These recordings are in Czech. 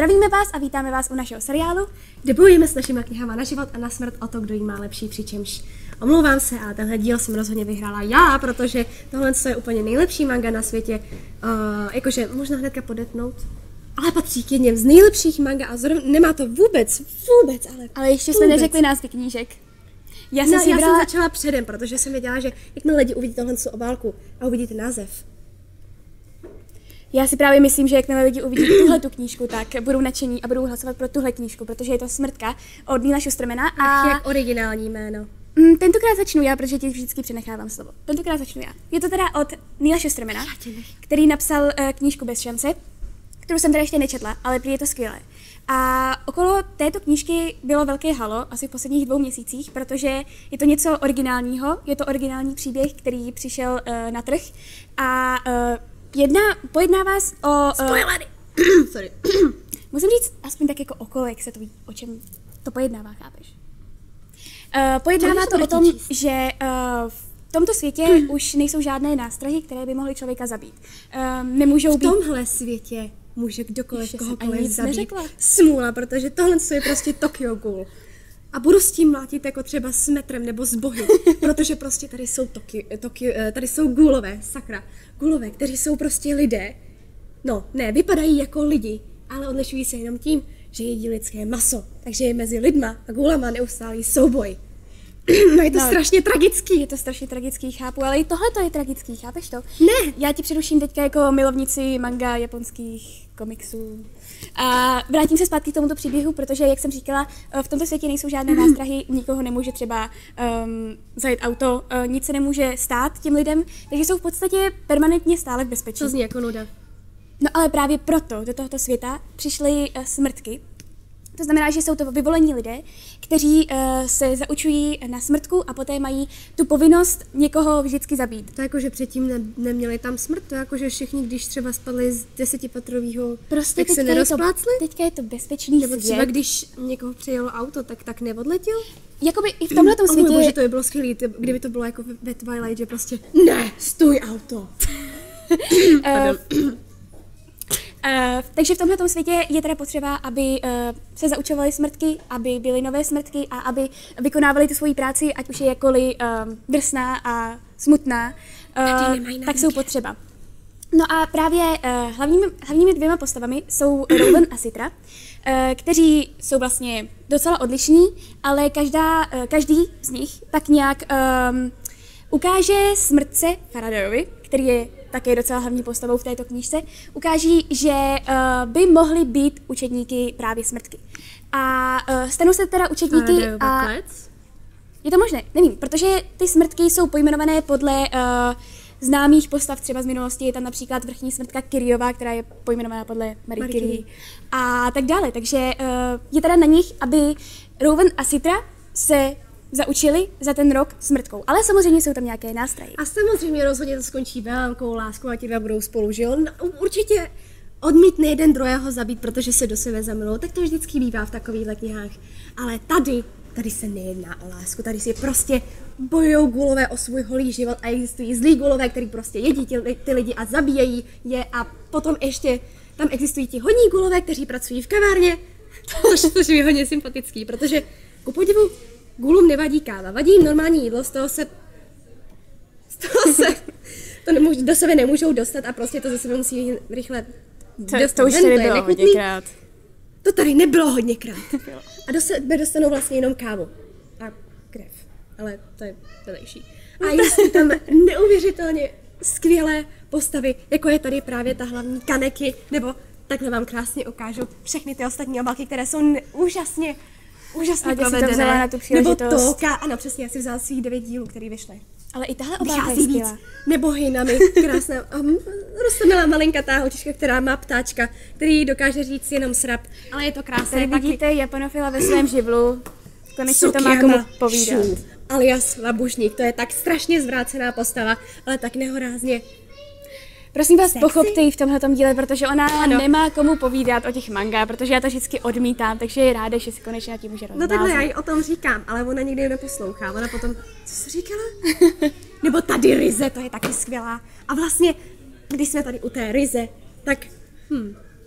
Zdravíme vás a vítáme vás u našeho seriálu, kde bojujeme s našimi knihama na život a na smrt o to, kdo jí má lepší, přičemž omlouvám se, ale tenhle díl jsem rozhodně vyhrála já, protože tohle je úplně nejlepší manga na světě, jakože možná hnedka podetnout, ale patří k jedním z nejlepších manga a nemá to vůbec, ale ještě jsme neřekli názvy knížek. Já jsem začala předem, protože jsem věděla, že jakmile lidi uvidí tohle obálku a uvidí ten název. Já si právě myslím, že jakmile lidi uvidí tuhletu knížku, tak budou nadšení a budou hlasovat pro tuhle knížku, protože je to Smrtka od Neila Shustermana. Ach, jak originální jméno. Tentokrát začnu já, protože ti vždycky přenechávám slovo. Tentokrát začnu já. Je to teda od Neila Shustermana, který napsal knížku Bez šance, kterou jsem teda ještě nečetla, ale prý je to skvělé. A okolo této knížky bylo velké halo asi v posledních 2 měsících, protože je to něco originálního, je to originální příběh, který přišel na trh a pojedná vás o... Spoilery! Sorry. Musím říct aspoň tak jako okolo, jak se to ví, o čem to pojednává, chápeš? Pojednává to o tom, že v tomto světě už nejsou žádné nástrahy, které by mohly člověka zabít. Nemůžou být... V tomhle světě může kdokoliv kohokoliv zabít. Neřekla. Smůla, protože tohle je prostě Tokyo Ghoul. A budu s tím mlátit jako třeba s metrem nebo s bohy, protože prostě tady jsou tady jsou ghoulové, sakra, ghoulové, kteří jsou prostě lidé. No, ne, vypadají jako lidi, ale odlišují se jenom tím, že jedí lidské maso, takže je mezi lidma a ghoulama neustálý souboj. No je to strašně tragický. Je to strašně tragický, chápu, ale i tohle to je tragický, chápeš to? Ne. Já ti přeruším teďka jako milovnici manga japonských komiksů. A vrátím se zpátky k tomuto příběhu, protože, jak jsem říkala, v tomto světě nejsou žádné nástrahy, nikoho nemůže třeba zajet auto, nic se nemůže stát těm lidem, takže jsou v podstatě permanentně stále v bezpečí. To zní jako nuda. No ale právě proto do tohoto světa přišly smrtky. To znamená, že jsou to vyvolení lidé, kteří se zaučují na smrtku a poté mají tu povinnost někoho vždycky zabít. To jako, že předtím neměli tam smrt, to jako, že všichni, když třeba spadli z 10patrového, prostě tak se nerozplácli? Teďka je to bezpečný nebo třeba svět. Když někoho přejelo auto, tak neodletěl? Jakoby i v tomhletom světě... Oh bože, to by bylo skvělý, kdyby to bylo jako ve Twilight, že prostě ne, stůj auto. Takže v tomhletom světě je teda potřeba, aby se zaučovaly smrtky, aby byly nové smrtky a aby vykonávali tu svoji práci, ať už je jakkoliv drsná a smutná, tak jsou potřeba. No a právě hlavními 2 postavami jsou Rowan a Citra, kteří jsou vlastně docela odlišní, ale každý z nich tak nějak ukáže smrtce Faradayovi, který je také docela hlavní postavou v této knížce, ukáží, že by mohly být učedníky právě smrtky. A stanou se teda učedníky a... Je to možné, nevím, protože ty smrtky jsou pojmenované podle známých postav třeba z minulosti. Je tam například vrchní smrtka Kiryová, která je pojmenovaná podle Marie Curie a tak dále. Takže je teda na nich, aby Rowan a Citra se zaučili za ten rok smrtkou. Ale samozřejmě jsou tam nějaké nástrahy. A samozřejmě rozhodně to skončí velkou láskou a ti 2 budou spolu, že jo? No, určitě odmítne jeden druhého zabít, protože se do sebe zamilou. Tak to vždycky bývá v takovýchhle knihách. Ale tady se nejedná o lásku, tady si prostě bojujou ghoulové o svůj holý život a existují zlí ghoulové, který prostě jedí ty lidi a zabíjejí je a potom ještě tam existují ti hodní ghoulové, kteří pracují v kavárně, což je hodně sympatický, protože ku podivu ghoulům nevadí káva, vadí jim normální jídlo, z toho se do sebe nemůžou dostat a prostě to ze sebe musí rychle dostat. To už tady bylo hodněkrát. To tady nebylo hodněkrát. A do sebe dostanou vlastně jenom kávu a krev, ale to je vedlejší. A jsou tam neuvěřitelně skvělé postavy, jako je tady právě ta hlavní Kaneki, nebo takhle vám krásně ukážu všechny ty ostatní obálky, které jsou úžasně provedené, nebo Toka, ano přesně, já si vzala svých 9 dílů, který vyšly. Ale i tahle obálka je skvělá. Nebo Hejnami, krásná, roztomilá malinkatá holčička, která má ptáčka, který dokáže říct jenom srap, ale je to krásné. Tady vidíte japanofila ve svém živlu, konečně to má komu povídat. Alias Labušník, to je tak strašně zvrácená postava, ale tak nehorázně. Prosím vás, pochopte ji v tomhletom díle, protože ona nemá komu povídat o těch manga, protože já to vždycky odmítám, takže je ráda, že si konečně tím může rozvázat. No takhle já jí o tom říkám, ale ona nikdy neposlouchá. Ona potom, co jsi říkala? Nebo tady Ryze, to je taky skvělá. A vlastně, když jsme tady u té Ryze, tak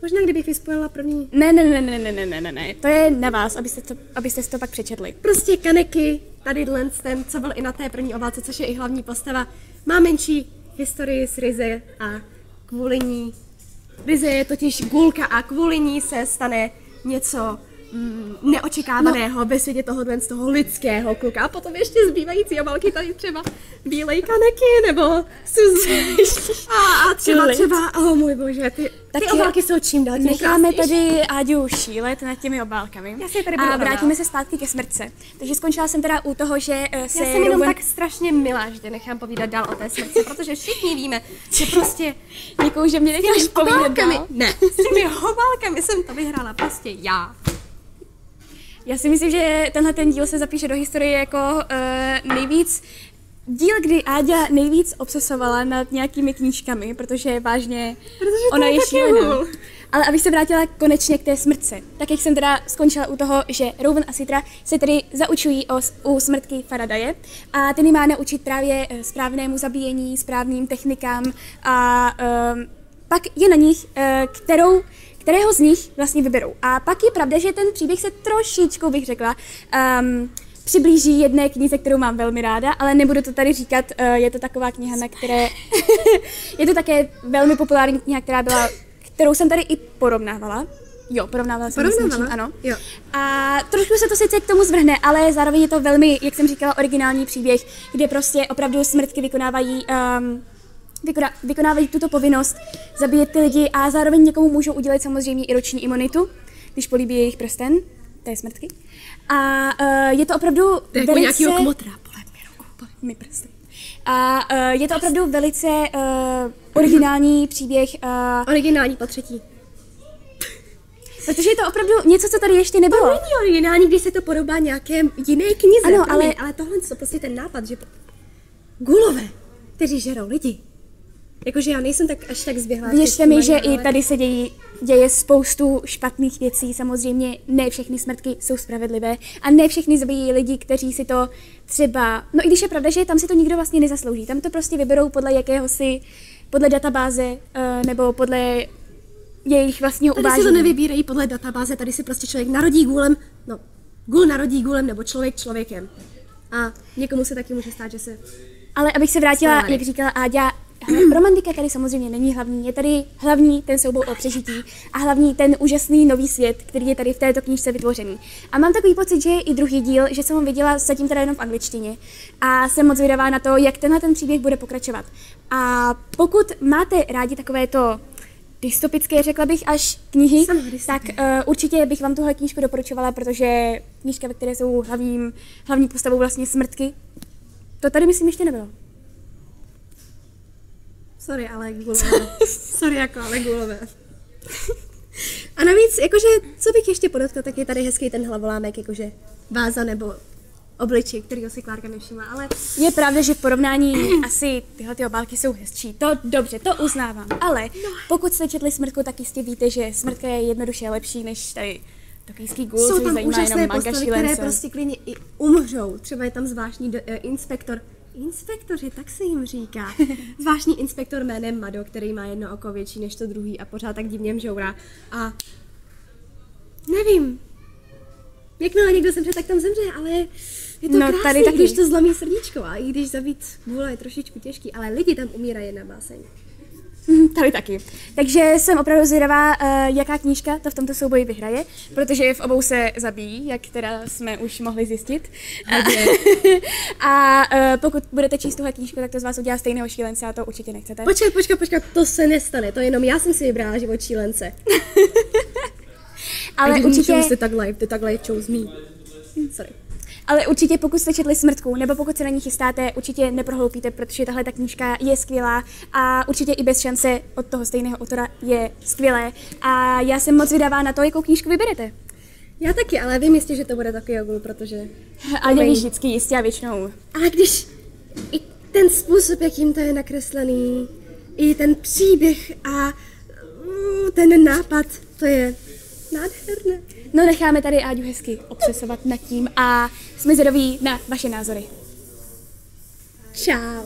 Možná kdybych vyspojila první. Ne, to je na vás, abyste si to pak přečetli. Prostě Kaneki, tady ten, co byl i na té první obálce, což je i hlavní postava, má menší historii s Rize a kvůli ní. Rize je totiž gulka a kvůli ní se stane něco neočekávaného ve světě tohohle z toho lidského kluka. A potom ještě zbývající obálky tady třeba bílej Kaneki, nebo Suzy. A třeba, oh můj bože, ty obálky jsou čím dál tím necháme tady Áďu šílet nad těmi obálkami a vrátíme se zpátky ke smrtce. Takže skončila jsem teda u toho, že se já jsem jenom tak strašně milá, že nechám povídat dál o té smrtce, protože všichni víme, že prostě někoho, že mě necháš povídat dál. Ne, s těmi obálkami jsem to vyhrála prostě já. Já si myslím, že tenhle ten díl se zapíše do historie jako nejvíc díl, kdy Áďa nejvíc obsesovala nad nějakými knížkami, protože vážně ona je šílená. Ale abych se vrátila konečně k té smrtce, tak jak jsem teda skončila u toho, že Rowan a Citra se tedy zaučují u smrtky Faradaye a ten má naučit právě správnému zabíjení, správným technikám a pak je na nich, kterého z nich vlastně vyberou. A pak je pravda, že ten příběh se trošičku, bych řekla, přiblíží jedné knize, kterou mám velmi ráda, ale nebudu to tady říkat, je to taková kniha, na které je to také velmi populární kniha, kterou jsem tady i porovnávala. Jo, porovnávala jsem s něčím, ano. Jo. A trošku se to sice k tomu zvrhne, ale zároveň je to velmi, jak jsem říkala, originální příběh, kde prostě opravdu smrtky vykonávají tuto povinnost zabíjet ty lidi a zároveň někomu můžou udělat samozřejmě i roční imunitu, když políbí jejich prsten, to je smrtky. A je to opravdu to jako nějakýho kmotra, polep mi prsty. A je to opravdu velice originální příběh. Originální po třetí. Protože je to opravdu něco, co tady ještě nebylo. To není originální, když se to podobá nějaké jiné knize. Ano, ale tohle je prostě ten nápad, že gulové, kteří žerou lidi. Jakože já nejsem až tak zběhlá. Věřte mi, že i tady se děje spoustu špatných věcí. Samozřejmě ne všechny smrtky jsou spravedlivé a ne všechny zabíjí lidi, kteří si to třeba... No i když je pravda, že tam si to nikdo vlastně nezaslouží. Tam to prostě vyberou podle databáze nebo podle jejich vlastního uvážení. Tady si to nevybírají podle databáze, tady si prostě člověk narodí gůlem, gůl narodí gůlem nebo člověk člověkem. A někomu se taky může stát, že se... Ale abych se vrátila, jak říkala Áďa, romantika tady samozřejmě není hlavní, je tady hlavní ten souboj o přežití a hlavní ten úžasný nový svět, který je tady v této knížce vytvořený. A mám takový pocit, že je i druhý díl, že jsem ho viděla zatím teda jenom v angličtině a jsem moc zvědavá na to, jak ten příběh bude pokračovat. A pokud máte rádi takovéto dystopické, řekla bych, až knihy, tak určitě bych vám tuhle knížku doporučovala, protože knížka, ve které jsou hlavní postavou vlastně smrtky, to tady myslím ještě nebylo. Sorry, ale gulové. A navíc, jakože, co bych ještě podotkla, tak je tady hezký ten hlavolámek, jakože váza nebo obličej, kterýho si Klárka nevšimla, ale... Je pravda, že v porovnání asi tyhle ty obálky jsou hezčí, to dobře, to uznávám, ale pokud jste četli Smrtku, tak jistě víte, že Smrtka je jednoduše lepší než tady tokijský gul, jsou tam úžasné postavy, které prostě klidně i umřou, třeba je tam zvláštní inspektoři, tak se jim říká. Zvláštní inspektor jménem Mado, který má jedno oko větší než to druhý a pořád tak divně mžourá. A nevím, jakmile někdo zemře, tak tam zemře, ale je to krásný, tady když to zlomí srdíčko a i když zabít gula je trošičku těžký, ale lidi tam umírají na báseň. Tady taky. Takže jsem opravdu zvědavá, jaká knížka to v tomto souboji vyhraje, protože v obou se zabíjí, jak teda jsme už mohli zjistit. A pokud budete číst tuhle knížku, tak to z vás udělá stejného šílence a to určitě nechcete. Počkat, to se nestane, to jenom já jsem si vybrala život šílence. Ale určitě... The Tag Life chose me. Sorry. Ale určitě, pokud jste četli Smrtku, nebo pokud se na ní chystáte, určitě neprohloupíte, protože tahle ta knížka je skvělá a určitě i bez šance od toho stejného autora je skvělé. A já jsem moc vydavá na to, jakou knížku vyberete. Já taky, ale vím jistě, že to bude takový ogul, protože... A nevíš vždycky jistě a většinou. Ale když i ten způsob, jakým to je nakreslený, i ten příběh a ten nápad, to je nádherné. No necháme tady Áďu hezky obsesovat nad tím a jsme zvědaví na vaše názory. Čau.